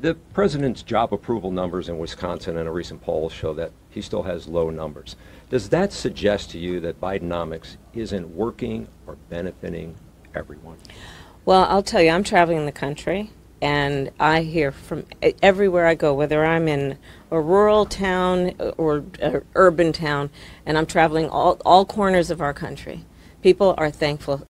The president's job approval numbers in Wisconsin in a recent poll show that he still has low numbers. Does that suggest to you that Bidenomics isn't working or benefiting everyone? Well, I'll tell you, I'm traveling the country, and I hear from everywhere I go, whether I'm in a rural town or an urban town, and I'm traveling all corners of our country. People are thankful